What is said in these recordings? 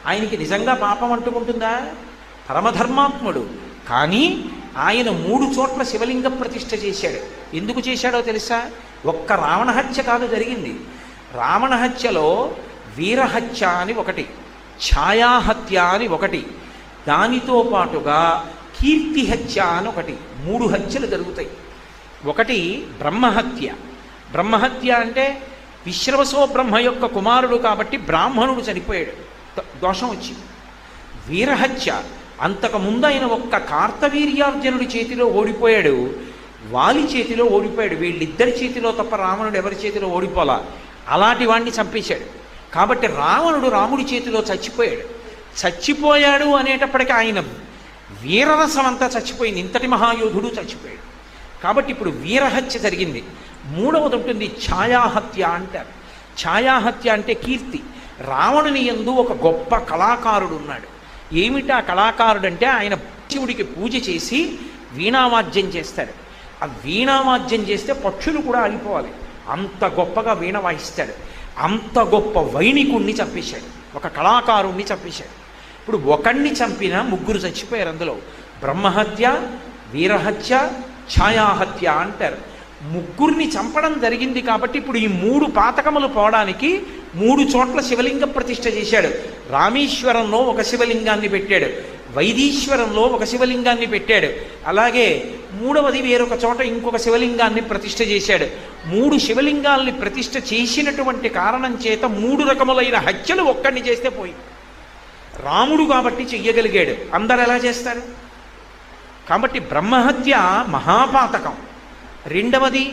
ఆయనకి నిజంగా పాపం అంటుకుంటుందా? పరమధర్మాత్ముడు. కానీ ఆయన 3 చోట్ల శివలింగ ప్రతిష్ఠ చేశాడు. ఎందుకు చేశాడో తెలుసా? ఒక్క రావణహత్య కాదు జరిగింది. రావణహత్యలో వీరహత్య అని ఒకటి, ఛాయాహత్య అని ఒకటి, దానితో పాటుగా కీర్తిహత్య అని ఒకటి, 3 హత్యలు జరుగుతాయి. ఒకటి బ్రహ్మహత్య. బ్రహ్మహత్య అంటే విశ్రవసో బ్రహ్మ యొక్క కుమారుడు కాబట్టి బ్రాహ్మణుడు చనిపోయాడు, దోషం వచ్చి. వీరహత్య, అంతకుముందు ఆయన ఒక్క కార్తవీర్యార్జునుడి చేతిలో ఓడిపోయాడు, వాలి చేతిలో ఓడిపోయాడు. వీళ్ళిద్దరి చేతిలో తప్ప రావణుడు ఎవరి చేతిలో ఓడిపోలా. అలాంటి వాడిని చంపేశాడు. కాబట్టి రావణుడు రాముడి చేతిలో చచ్చిపోయాడు. చచ్చిపోయాడు అనేటప్పటికీ ఆయన వీరరసం అంతా చచ్చిపోయింది. ఇంతటి మహాయోధుడు చచ్చిపోయాడు. కాబట్టి ఇప్పుడు వీరహత్య జరిగింది. 3వది ఉంటుంది ఛాయాహత్య అంటారు. ఛాయాహత్య అంటే కీర్తి. రావణుని యందు ఒక గొప్ప కళాకారుడు ఉన్నాడు. ఏమిటా కళాకారుడు అంటే ఆయన శివుడికి పూజ చేసి వీణావాద్యం చేస్తాడు. ఆ వీణావాద్యం చేస్తే పక్షులు కూడా ఆగిపోవాలి, అంత గొప్పగా వీణ వాయిస్తాడు. అంత గొప్ప వైణికుణ్ణి చంపేశాడు, ఒక కళాకారుణ్ణి చంపేశాడు. ఇప్పుడు ఒకణ్ణి చంపిన 3 చచ్చిపోయారు. అందులో బ్రహ్మహత్య, వీరహత్య, ఛాయాహత్య అంటారు. 3 చంపడం జరిగింది. కాబట్టి ఇప్పుడు ఈ 3 పాతకములు పోవడానికి 3 చోట్ల శివలింగ ప్రతిష్ఠ చేశాడు. రామేశ్వరంలో ఒక శివలింగాన్ని పెట్టాడు, వైదీశ్వరంలో ఒక శివలింగాన్ని పెట్టాడు, అలాగే 3వది వేరొక చోట ఇంకొక శివలింగాన్ని ప్రతిష్ఠ చేశాడు. 3 శివలింగాల్ని ప్రతిష్ఠ చేసినటువంటి కారణం చేత 3 రకములైన హత్యలు ఒక్కడిని చేస్తే పోయి. రాముడు కాబట్టి చెయ్యగలిగాడు, అందరు ఎలా చేస్తారు? కాబట్టి బ్రహ్మహత్య మహాపాతకం. 2వది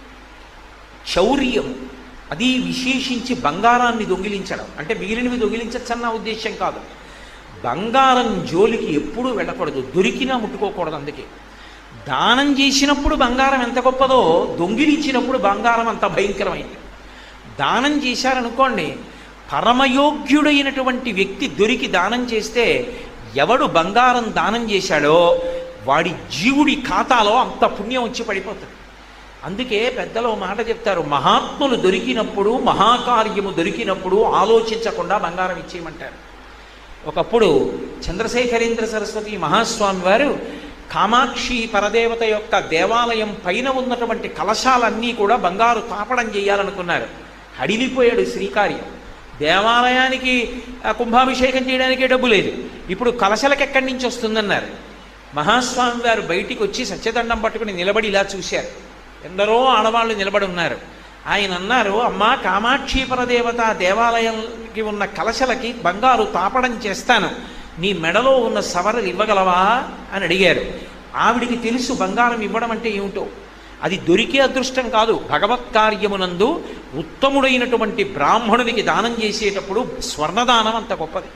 చౌర్యం, అది విశేషించి బంగారాన్ని దొంగిలించడం. అంటే మిగిలినవి దొంగిలించచ్చన్న ఉద్దేశం కాదు, బంగారం జోలికి ఎప్పుడూ వెళ్ళకూడదు, దొరికినా ముట్టుకోకూడదు. అందుకే దానం చేసినప్పుడు బంగారం ఎంత గొప్పదో, దొంగిలించినప్పుడు బంగారం అంత భయంకరమైంది. దానం చేశారనుకోండి, పరమయోగ్యుడైనటువంటి వ్యక్తి దొరికి దానం చేస్తే ఎవడు బంగారం దానం చేశాడో వాడి జీవుడి ఖాతాలో అంత పుణ్యం వచ్చి పడిపోతుంది. అందుకే పెద్దలు మాట చెప్తారు, మహాత్ములు దొరికినప్పుడు, మహాకార్యము దొరికినప్పుడు ఆలోచించకుండా బంగారం ఇచ్చేయమంటారు. ఒకప్పుడు చంద్రశేఖరేంద్ర సరస్వతి మహాస్వామి వారు కామాక్షి పరదేవత యొక్క దేవాలయం పైన ఉన్నటువంటి కలశాలన్నీ కూడా బంగారు తాపడం చేయాలనుకున్నారు. అడిగిపోయాడు శ్రీకార్యం. దేవాలయానికి కుంభాభిషేకం చేయడానికే డబ్బు లేదు, ఇప్పుడు కలశలకు ఎక్కడి నుంచి వస్తుందన్నారు. మహాస్వామి వారు బయటికి వచ్చి సత్యదండం పట్టుకుని నిలబడి ఇలా చూశారు. ఎందరో ఆడవాళ్ళు నిలబడి ఉన్నారు. ఆయన అన్నారు, అమ్మా కామాక్షి పరదేవత దేవాలయానికి ఉన్న కలశలకి బంగారు తాపడం చేస్తాను, నీ మెడలో ఉన్న సవరలు ఇవ్వగలవా అని అడిగారు. ఆవిడికి తెలుసు బంగారం ఇవ్వడం అంటే ఏమిటో. అది దొరికే అదృష్టం కాదు, భగవత్ కార్యమునందు ఉత్తముడైనటువంటి బ్రాహ్మణునికి దానం చేసేటప్పుడు స్వర్ణదానం అంత గొప్పది.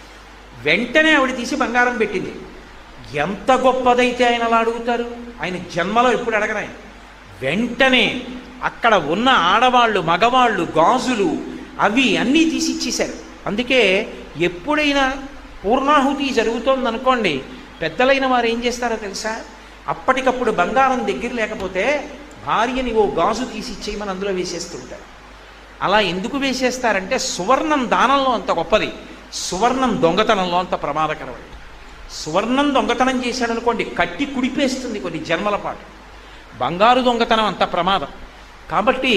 వెంటనే ఆవిడ తీసి బంగారం పెట్టింది. ఎంత గొప్పదైతే ఆయన అలా అడుగుతారు? ఆయన జన్మలో ఎప్పుడు అడగరు. ఆయన వెంటనే అక్కడ ఉన్న ఆడవాళ్ళు, మగవాళ్ళు గాజులు అవి అన్నీ తీసి ఇచ్చేశారు. అందుకే ఎప్పుడైనా పూర్ణాహుతి జరుగుతోందనుకోండి, పెద్దలైన వారు ఏం చేస్తారో తెలుసా? అప్పటికప్పుడు బంగారం దగ్గర లేకపోతే భార్యని ఓ గాజు తీసి ఇచ్చేయమని అందులో వేసేస్తుంటారు. అలా ఎందుకు వేసేస్తారంటే సువర్ణం దానంలో అంత గొప్పది, సువర్ణం దొంగతనంలో అంత ప్రమాదకరమైంది. సువర్ణం దొంగతనం చేశాడనుకోండి, కట్టి కుడిపేస్తుంది కొన్ని జన్మల పాటు. బంగారు దొంగతనం అంత ప్రమాదం. కాబట్టి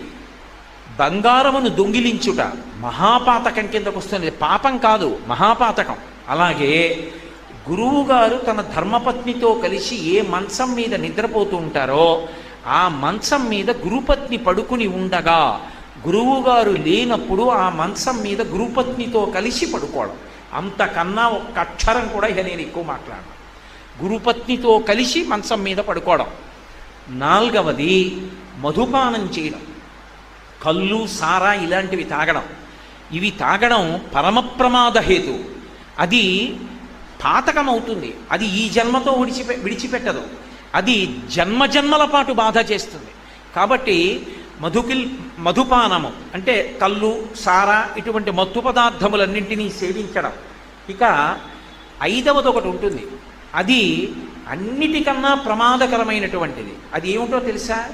బంగారమును దొంగిలించుట మహాపాతకం కిందకు వస్తుంది, పాపం కాదు, మహాపాతకం. అలాగే గురువుగారు తన ధర్మపత్నితో కలిసి ఏ మంచం మీద నిద్రపోతూ ఉంటారో ఆ మంచం మీద గురుపత్ని పడుకుని ఉండగా గురువుగారు లేనప్పుడు ఆ మంచం మీద గురుపత్నితో కలిసి పడుకోవడం, అంతకన్నా ఒక్క అక్షరం కూడా ఇక నేను ఎక్కువ మాట్లాడను. గురుపత్నితో కలిసి మంచం మీద పడుకోవడం. 4వది మధుపానం చేయడం, కళ్ళు సారా ఇలాంటివి తాగడం. ఇవి తాగడం పరమప్రమాద హేతు. అది పాతకమవుతుంది, అది ఈ జన్మతో విడిచిపెట్టదు, అది జన్మజన్మల పాటు బాధ చేస్తుంది. కాబట్టి మధుపానము అంటే కళ్ళు సారా ఇటువంటి మత్తు పదార్థములన్నింటినీ సేవించడం. ఇక 5వది ఒకటి ఉంటుంది, అది అన్నిటికన్నా ప్రమాదకరమైనటువంటిది. అది ఏమిటో తెలుసా?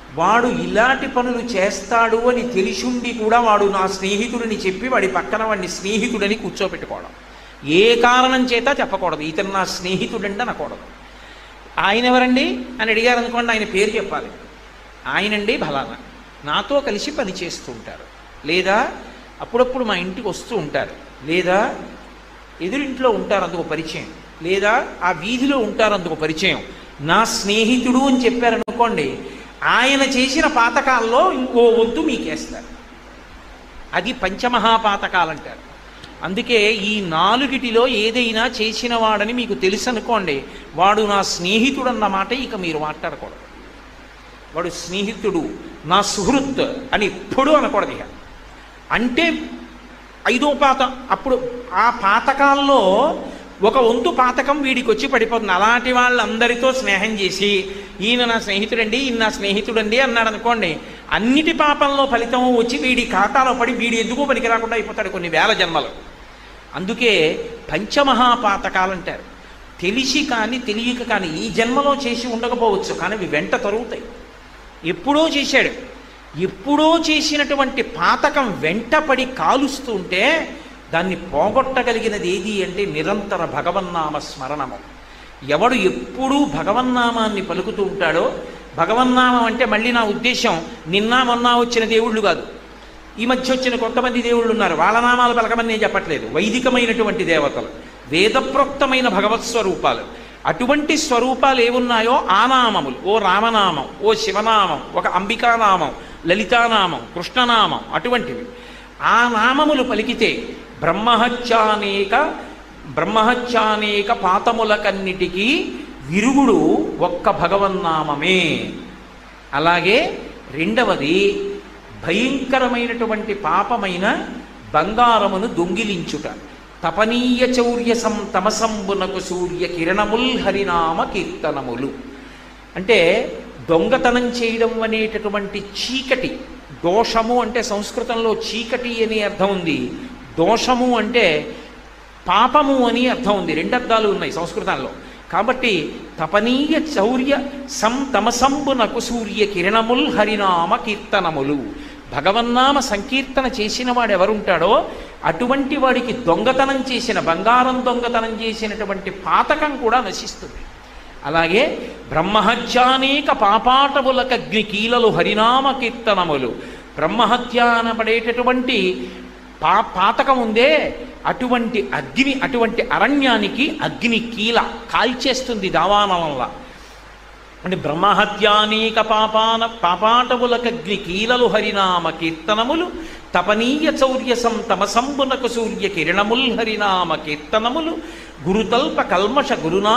వాడు ఇలాంటి పనులు చేస్తాడు అని తెలిసుండి కూడా వాడు నా స్నేహితుడిని చెప్పి వాడి పక్కన వాడిని స్నేహితుడని కూర్చోపెట్టుకోవడం. ఏ కారణం చేత చెప్పకూడదు, ఇతను నా స్నేహితుడండి అనకూడదు. ఆయన ఎవరండి అని అడిగారు అనుకోండి, ఆయన పేరు చెప్పాలి. ఆయనండి ఫలానా, నాతో కలిసి పని చేస్తూ ఉంటారు, లేదా అప్పుడప్పుడు మా ఇంటికి వస్తూ ఉంటారు, లేదా ఎదురింట్లో ఉంటారు అందుకు పరిచయం, లేదా ఆ వీధిలో ఉంటారు అందుకు పరిచయం, నా స్నేహితుడు అని చెప్పారనుకోండి, ఆయన చేసిన పాతకాల్లో ఇంకో వంతు మీకేస్తారు. అది పంచమహాపాతకాలు అంటారు. అందుకే ఈ నాలుగిటిలో ఏదైనా చేసిన వాడని మీకు తెలుసు అనుకోండి, వాడు నా స్నేహితుడు అన్నమాట ఇక మీరు మాట్లాడకూడదు. వాడు స్నేహితుడు, నా సుహృత్ అని ఎప్పుడూ అనకూడదు. ఇక అంటే ఐదో అప్పుడు ఆ పాతకాల్లో ఒక వంతు పాతకం వీడికి వచ్చి పడిపోతుంది. అలాంటి వాళ్ళందరితో స్నేహం చేసి ఈయన నా స్నేహితుడండి, ఈయన నా స్నేహితుడండి అన్నాడు అనుకోండి, అన్నిటి పాపంలో ఫలితం వచ్చి వీడి ఖాతాలో పడి వీడి ఎందుకు పనికి రాకుండా అయిపోతాడు కొన్ని వేల జన్మలు. అందుకే పంచమహాపాతకాలు అంటారు. తెలిసి కానీ తెలియక కానీ ఈ జన్మలో చేసి ఉండకపోవచ్చు, కానీ అవి వెంట తరుగుతాయి. ఎప్పుడో చేశాడు, ఎప్పుడో చేసినటువంటి పాతకం వెంటపడి కాలుస్తూ ఉంటే దాన్ని పోగొట్టగలిగినది ఏది అంటే నిరంతర భగవన్నామ స్మరణము. ఎవడు ఎప్పుడూ భగవన్నామాన్ని పలుకుతూ ఉంటాడో, భగవన్నామం అంటే మళ్ళీ నా ఉద్దేశం నిన్న మొన్న వచ్చిన దేవుళ్ళు కాదు, ఈ మధ్య వచ్చిన కొంతమంది దేవుళ్ళు ఉన్నారు, వాళ్ళ నామాలు పలకమని నేను చెప్పట్లేదు. వైదికమైనటువంటి దేవతలు, వేదప్రోక్తమైన భగవత్ స్వరూపాలు, అటువంటి స్వరూపాలు ఏమున్నాయో ఆ నామములు, ఓ రామనామం, ఓ శివనామం, ఒక అంబికానామం, లలితానామం, కృష్ణనామం, అటువంటివి ఆ నామములు పలికితే బ్రహ్మహత్యానేక పాతములకన్నిటికీ విరుగుడు ఒక్క భగవన్నామమే. అలాగే రెండవది భయంకరమైనటువంటి పాపమైన బంగారమును దొంగిలించుట. తపనీయ చౌర్య తమసంబునకు సూర్య కిరణముల్ హరినామ కీర్తనములు. అంటే దొంగతనం చేయడం అనేటటువంటి చీకటి, దోషము అంటే సంస్కృతంలో చీకటి అని అర్థం ఉంది, దోషము అంటే పాపము అని అర్థం ఉంది. రెండు అర్థాలు ఉన్నాయి సంస్కృతంలో. కాబట్టి తపనీయ చౌర్య తమసంబునకు సూర్య కిరణముల్ హరినామ కీర్తనములు. భగవన్నామ సంకీర్తన చేసిన వాడు ఎవరుంటాడో అటువంటి వాడికి దొంగతనం చేసిన, బంగారం దొంగతనం చేసినటువంటి పాతకం కూడా నశిస్తుంది. అలాగే బ్రహ్మహత్యానేక పాపాటములకగ్ని కీలలు హరినామ కీర్తనములు. బ్రహ్మహత్య అనబడేటటువంటి పాతకం ఉందే, అటువంటి అగ్ని, అటువంటి అరణ్యానికి అగ్ని కీల కాల్చేస్తుంది దావానలంలా. అంటే బ్రహ్మహత్యానేక పాపాటములకగ్ని కీలలు హరినామ కీర్తనములు. తపనీయ చౌర్య తమసంబునకు సూర్య కిరణముల్ హరినామ కీర్తనములు. గురుతల్ప కల్మష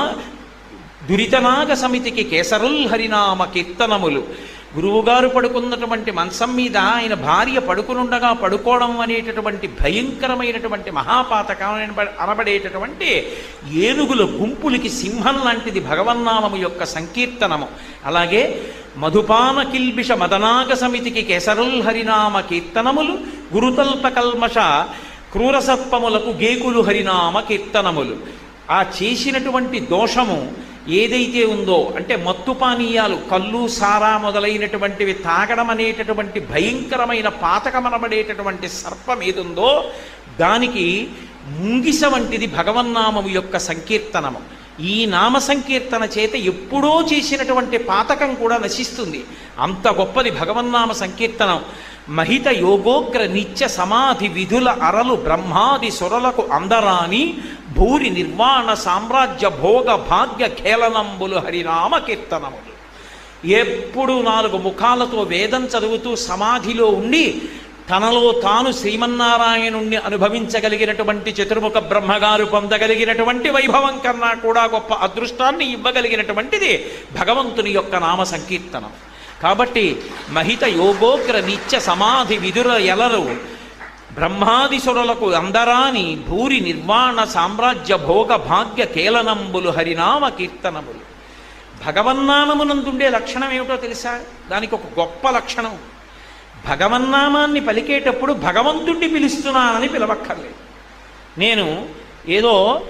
దురితనాగ సమితికి కేసరుల్ హరినామ కీర్తనములు. గురువుగారు పడుకున్నటువంటి మంచం మీద ఆయన భార్య పడుకునుండగా పడుకోవడం అనేటటువంటి భయంకరమైనటువంటి మహాపాతకం అనబడేటటువంటి ఏనుగుల గుంపులకి సింహం లాంటిది భగవన్నామము యొక్క సంకీర్తనము. అలాగే మధుపాన కిల్బిష మదనాగ సమితికి కేసరుల్ హరినామ కీర్తనములు. గురుతల్ప కల్మష క్రూరసత్పములకు గేకులు హరినామ కీర్తనములు. ఆ చేసినటువంటి దోషము ఏదైతే ఉందో, అంటే మత్తు పానీయాలు, కళ్ళు, సారా మొదలైనటువంటివి తాగడం అనేటటువంటి భయంకరమైన పాతకమనబడేటటువంటి సర్పం ఏదుందో దానికి ముంగిస వంటిది భగవన్నామము యొక్క సంకీర్తనము. ఈ నామ సంకీర్తన చేత ఎప్పుడో చేసినటువంటి పాతకం కూడా నశిస్తుంది. అంత గొప్పది భగవన్నామ సంకీర్తనం. మహిత యోగోగ్ర నిత్య సమాధి విధుల అరలు బ్రహ్మాది సురలకు అందరాని భూరి నిర్వాణ సామ్రాజ్య భోగ భాగ్య ఖేళనంబులు హరినామ కీర్తనములు. ఎప్పుడు 4 ముఖాలతో వేదం చదువుతూ సమాధిలో ఉండి తనలో తాను శ్రీమన్నారాయణుణ్ణి అనుభవించగలిగినటువంటి చతుర్ముఖ బ్రహ్మగారు పొందగలిగినటువంటి వైభవం కన్నా కూడా గొప్ప అదృష్టాన్ని ఇవ్వగలిగినటువంటిది భగవంతుని యొక్క నామ సంకీర్తనం. కాబట్టి మహిత యోగోగ్ర నిత్య సమాధి విదుర ఎలరు బ్రహ్మాదిసురులకు అందరాని భూరి నిర్వాణ సామ్రాజ్య భోగ భాగ్య కేలనంబులు హరినామ కీర్తనములు. భగవన్నామమునందుండే లక్షణం ఏమిటో తెలుసా? దానికి ఒక గొప్ప లక్షణం. భగవన్నామాన్ని పలికేటప్పుడు భగవంతుణ్ణి పిలుస్తున్నానని పిలవక్కర్లేదు. నేను ఏదో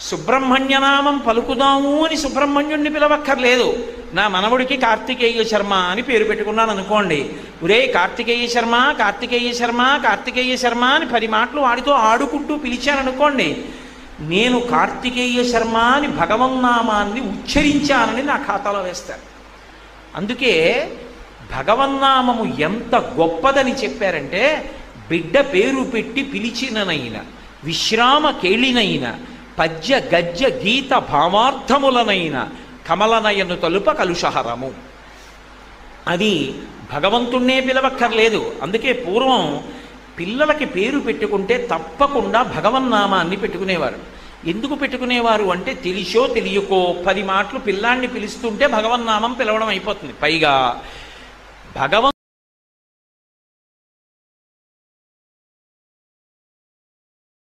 సుబ్రహ్మణ్యనామం పలుకుదాము అని సుబ్రహ్మణ్యుణ్ణి పిలవక్కర్లేదు. నా మనవుడికి కార్తికేయ శర్మ అని పేరు పెట్టుకున్నాను అనుకోండి. ఒరే కార్తికేయ శర్మ, కార్తికేయ శర్మ, కార్తికేయ శర్మ అని 10 మాటలు వాడితో ఆడుకుంటూ పిలిచాననుకోండి, నేను కార్తికేయ శర్మ అని భగవన్నామాన్ని ఉచ్చరించానని నా ఖాతాలో వేస్తారు. అందుకే భగవన్నామము ఎంత గొప్పదని చెప్పారంటే, బిడ్డ పేరు పెట్టి పిలిచిననైన, విశ్రామ కేళినైన, పద్య గద్య గీత భావార్థములనైన కమలనయను తలుప కలుషహరము. అది భగవంతుణ్ణే పిలవక్కర్లేదు. అందుకే పూర్వం పిల్లలకి పేరు పెట్టుకుంటే తప్పకుండా భగవన్నామాన్ని పెట్టుకునేవారు. ఎందుకు పెట్టుకునేవారు అంటే, తెలిసో తెలియకో 10 మాటలు పిల్లాన్ని పిలుస్తుంటే భగవన్నామం పిలవడం అయిపోతుంది. పైగా